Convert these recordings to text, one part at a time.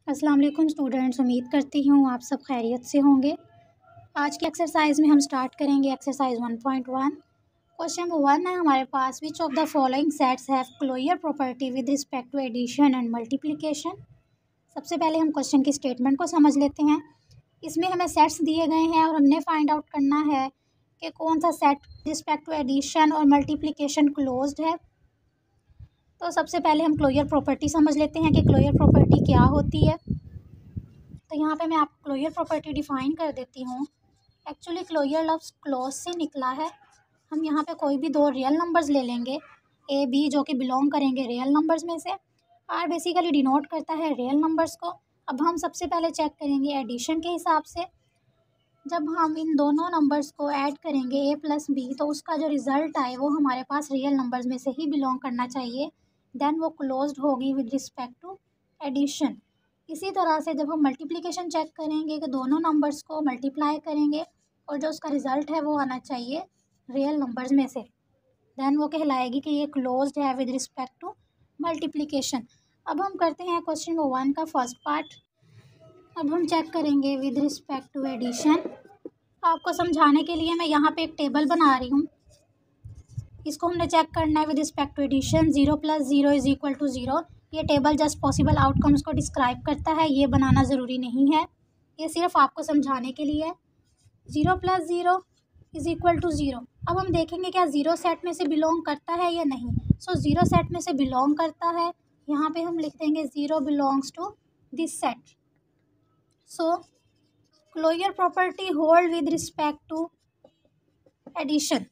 अस्सलाम वालेकुम स्टूडेंट्स, उम्मीद करती हूँ आप सब खैरियत से होंगे। आज की एक्सरसाइज में हम स्टार्ट करेंगे एक्सरसाइज 1.1। क्वेश्चन नंबर 1 है हमारे पास, which of the following sets have closure property with respect to addition and multiplication. सबसे पहले हम क्वेश्चन की स्टेटमेंट को समझ लेते हैं। इसमें हमें सेट्स दिए गए हैं और हमने फाइंड आउट करना है कि कौन सा सेट रिस्पेक्ट टू एडिशन और मल्टीप्लिकेशन क्लोज्ड है। तो सबसे पहले हम क्लोजर प्रॉपर्टी समझ लेते हैं कि क्लोजर प्रॉपर्टी क्या होती है। तो यहाँ पे मैं आपको क्लोजर प्रॉपर्टी डिफ़ाइन कर देती हूँ। एक्चुअली क्लोजर लफ्ज़ क्लोज से निकला है। हम यहाँ पे कोई भी दो रियल नंबर्स ले लेंगे, ए बी, जो कि बिलोंग करेंगे रियल नंबर्स में से। आर बेसिकली डिनोट करता है रियल नंबर्स को। अब हम सबसे पहले चेक करेंगे एडिशन के हिसाब से। जब हम इन दोनों नंबर्स को ऐड करेंगे ए प्लस बी, तो उसका जो रिज़ल्ट आए वो हमारे पास रियल नंबर्स में से ही बिलोंग करना चाहिए। देन वो क्लोज्ड होगी विद रिस्पेक्ट टू एडिशन। इसी तरह से जब हम मल्टीप्लिकेशन चेक करेंगे कि दोनों नंबर्स को मल्टीप्लाई करेंगे और जो उसका रिज़ल्ट है वो आना चाहिए रियल नंबर्स में से, देन वो कहलाएगी कि ये क्लोज्ड है विद रिस्पेक्ट टू मल्टीप्लिकेशन। अब हम करते हैं क्वेश्चन नंबर 1 का फर्स्ट पार्ट। अब हम चेक करेंगे विद रिस्पेक्ट टू एडिशन। आपको समझाने के लिए मैं यहाँ पे एक टेबल बना रही हूँ। इसको हमने चेक करना है विद रिस्पेक्ट टू एडिशन। 0 + 0 = 0। ये टेबल जस्ट पॉसिबल आउटकम्स को डिस्क्राइब करता है, ये बनाना ज़रूरी नहीं है, ये सिर्फ आपको समझाने के लिए है। 0 + 0 = 0। अब हम देखेंगे क्या 0 सेट में से बिलोंग करता है या नहीं। सो 0 सेट में से बिलोंग करता है। यहाँ पे हम लिख देंगे 0 belongs to this set. So closure property hold with respect to addition.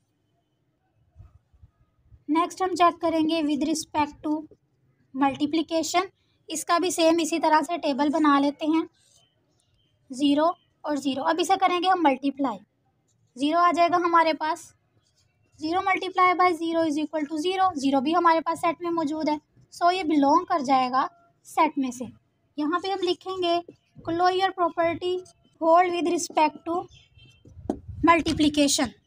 Next हम चेक करेंगे विद रिस्पेक्ट टू मल्टीप्लिकेशन। इसका भी सेम इसी तरह से टेबल बना लेते हैं, 0 और 0। अब इसे करेंगे हम मल्टीप्लाई, 0 आ जाएगा हमारे पास। 0 × 0 = 0। 0 भी हमारे पास सेट में मौजूद है, सो ये बिलोंग कर जाएगा सेट में से। यहाँ पे हम लिखेंगे closure property hold with respect to multiplication.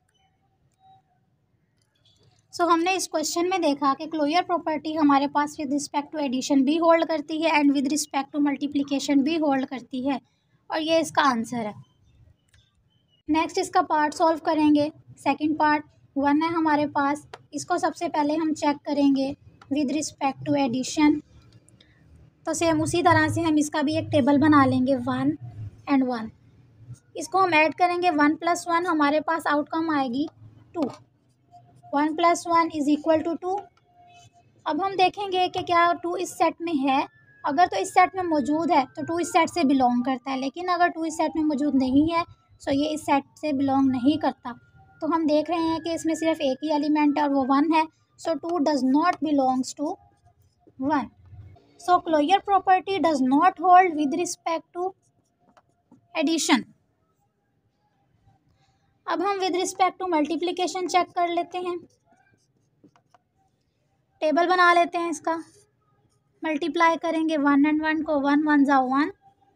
So हमने इस क्वेश्चन में देखा कि क्लोजर प्रॉपर्टी हमारे पास विद रिस्पेक्ट टू एडिशन भी होल्ड करती है and with respect to multiplication भी होल्ड करती है, और ये इसका आंसर है। नेक्स्ट इसका पार्ट सॉल्व करेंगे। सेकंड पार्ट 1 है हमारे पास, इसको सबसे पहले हम चेक करेंगे विद रिस्पेक्ट टू एडिशन। तो सेम उसी तरह से हम इसका भी एक टेबल बना लेंगे, 1 और 1। इसको हम ऐड करेंगे, 1 + 1 हमारे पास आउटकम आएगी 2। 1 + 1 = 2। अब हम देखेंगे कि क्या 2 इस सेट में है। अगर तो इस सेट में मौजूद है तो 2 इस सेट से बिलोंग करता है, लेकिन अगर 2 इस सेट में मौजूद नहीं है तो ये इस सेट से बिलोंग नहीं करता। तो हम देख रहे हैं कि इसमें सिर्फ एक ही एलिमेंट है और वो 1 है। So 2 does not belongs to 1। So closure property does not hold with respect to addition. अब हम with respect to multiplication check कर लेते हैं। टेबल बना लेते हैं इसका। मल्टीप्लाई करेंगे 1 और 1 को, 1 × 1 = 1।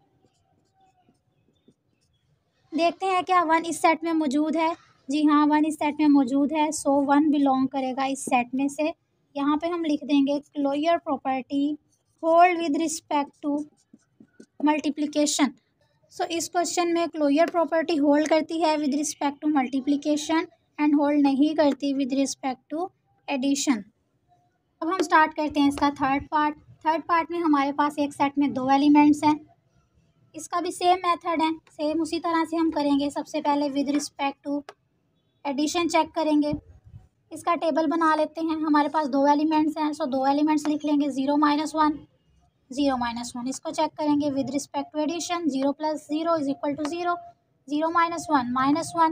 देखते हैं क्या 1 इस सेट में मौजूद है। जी हाँ, 1 इस सेट में मौजूद है, सो 1 बिलोंग करेगा इस सेट में से। यहाँ पे हम लिख देंगे closure property hold with respect to multiplication. So इस क्वेश्चन में क्लोजर प्रॉपर्टी होल्ड करती है with respect to multiplication and hold नहीं करती विद रिस्पेक्ट टू एडिशन। अब हम स्टार्ट करते हैं इसका थर्ड पार्ट। थर्ड पार्ट में हमारे पास एक सेट में 2 एलिमेंट्स हैं। इसका भी सेम मेथड है, सेम उसी तरह से हम करेंगे। सबसे पहले with respect to addition check करेंगे। इसका टेबल बना लेते हैं। हमारे पास 2 एलिमेंट्स हैं, सो 2 एलिमेंट्स लिख लेंगे, 0 - 1, 0 - 1। इसको चेक करेंगे विद रिस्पेक्ट टू एडिशन। 0 + 0 = 0। 0 - 1 -1 - 1 + 0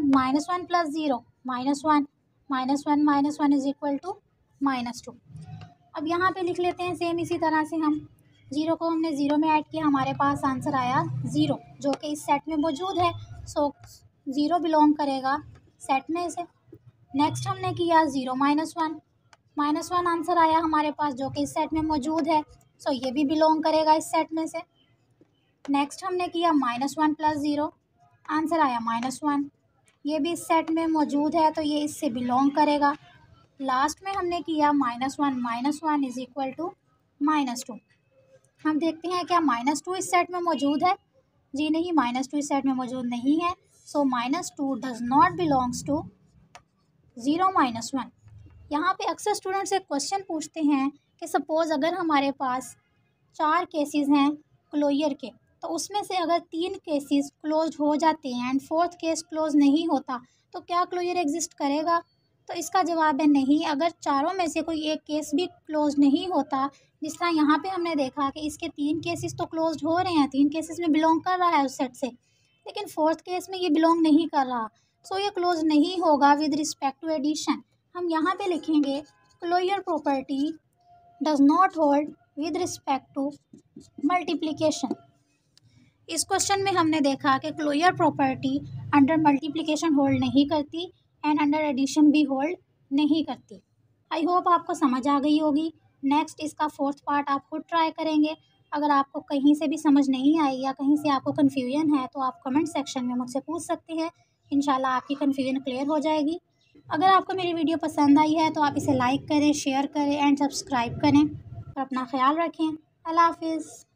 -1 -1 = -2। अब यहाँ पे लिख लेते हैं सेम इसी तरह से हम। 0 को हमने 0 में ऐड किया, हमारे पास आंसर आया 0, जो कि इस सेट में मौजूद है। सो 0 बिलोंग करेगा सेट में से। नेक्स्ट हमने किया 0 - 1 -1 आंसर आया हमारे पास, जो कि इस सेट में मौजूद है। सो ये भी बिलोंग करेगा इस सेट में से। नेक्स्ट हमने किया -1 + 0, आंसर आया -1, ये भी इस सेट में मौजूद है, तो ये इससे बिलोंग करेगा। लास्ट में हमने किया -1 - 1 = -2। हम देखते हैं क्या -2 इस सेट में मौजूद है। जी नहीं, -2 इस सेट में मौजूद नहीं है। So -2 does not belongs to 0 -1। यहाँ पे अक्सर स्टूडेंट्स एक क्वेश्चन पूछते हैं कि सपोज़ अगर हमारे पास 4 केसेस हैं क्लोजर के, तो उसमें से अगर 3 केसेस क्लोज हो जाते हैं एंड 4th केस क्लोज नहीं होता, तो क्या क्लोजर एग्जिस्ट करेगा? तो इसका जवाब है नहीं। अगर चारों में से कोई एक केस भी क्लोज नहीं होता, जिस तरह यहाँ पे हमने देखा कि इसके 3 केसेस तो क्लोज हो रहे हैं, 3 केसेस में बिलोंग कर रहा है उस सेट से, लेकिन 4th केस में ये बिलोंग नहीं कर रहा, सो ये क्लोज नहीं होगा विद रिस्पेक्ट टू एडिशन। हम यहाँ पे लिखेंगे closure property does not hold with respect to multiplication. इस क्वेश्चन में हमने देखा कि closure property under multiplication hold नहीं करती एंड अंडर एडिशन भी होल्ड नहीं करती। आई होप आपको समझ आ गई होगी। नेक्स्ट इसका 4th पार्ट आप खुद ट्राई करेंगे। अगर आपको कहीं से भी समझ नहीं आई या कहीं से आपको कन्फ्यूजन है तो आप कमेंट सेक्शन में मुझसे पूछ सकते हैं। इंशाल्लाह आपकी कन्फ्यूजन क्लियर हो जाएगी। अगर आपको मेरी वीडियो पसंद आई है तो आप इसे लाइक करें, शेयर करें एंड सब्सक्राइब करें और अपना ख्याल रखें। अल्लाह हाफिज़।